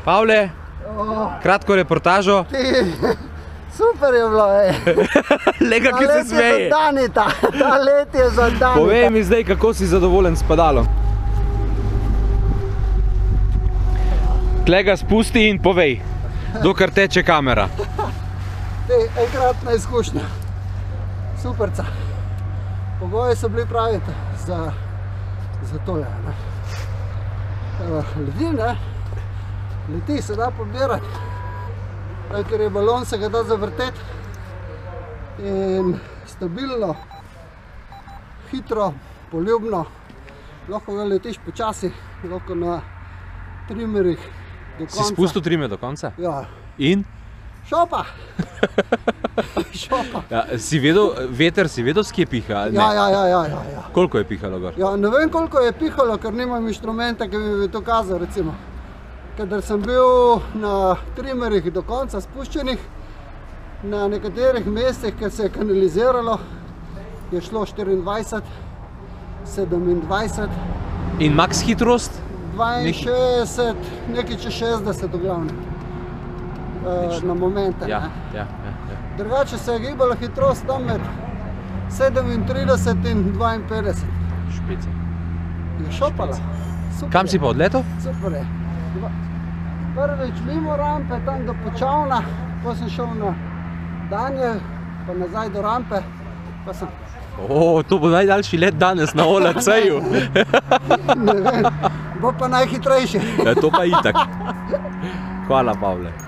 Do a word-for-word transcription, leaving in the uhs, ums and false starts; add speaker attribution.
Speaker 1: Pavle,
Speaker 2: Oh,
Speaker 1: kratko reportažo.
Speaker 2: ti, super je bilo, ej.
Speaker 1: Lega, ki se smeje.
Speaker 2: Ta let je za Danita, ta let je za Danita.
Speaker 1: Povej mi zdaj, kako si zadovoljen s padalom. Tle ga spusti in povej, dokar teče kamera.
Speaker 2: Te, enkratna izkušnja. Superca. Pogoji so bili pravi za, za tole. Ne. Evo, leti, ne? Leti se da pobirati. Ker je balon, se ga da zavrteti. In stabilno, hitro, poljubno. Lahko ga letiš počasi, lahko na trimerih do konca.
Speaker 1: Si spustil trime do konca?
Speaker 2: Ja.
Speaker 1: In?
Speaker 2: Šopa! Šopa!
Speaker 1: Ja, si vedel, veter si vedel, s kje piha? Ne.
Speaker 2: Ja, ja, ja, ja, ja, ja.
Speaker 1: Koliko je pihalo gor?
Speaker 2: Ja, ne vem, koliko je pihalo, ker nimam inštrumenta, ki bi to kazal, recimo. Kadar sem bil na trimerih do konca spuščenih, na nekaterih mestih, ker se je kanaliziralo, je šlo štiriindvajset, sedemindvajset,
Speaker 1: In max hitrost?
Speaker 2: dvainšestdeset, nekaj čez šestdeset v glavnem. Na momente.
Speaker 1: Ja,
Speaker 2: ne.
Speaker 1: ja, ja, ja.
Speaker 2: Drugače se je gibala hitrost tam med sedemintrideset in dvainpetdeset.
Speaker 1: Špica.
Speaker 2: Je šopala. Super
Speaker 1: Kam
Speaker 2: je.
Speaker 1: si pa odletel?
Speaker 2: Super je. Dva- Prvič mimo rampe, tam do Počavna, potem sem šel na Danjel, pa nazaj do rampe, pa sem,
Speaker 1: O, to bo najdaljši let danes na O L C-ju.
Speaker 2: ne vem, bo pa najhitrejši.
Speaker 1: Ja, to pa itak. Hvala, Pavle.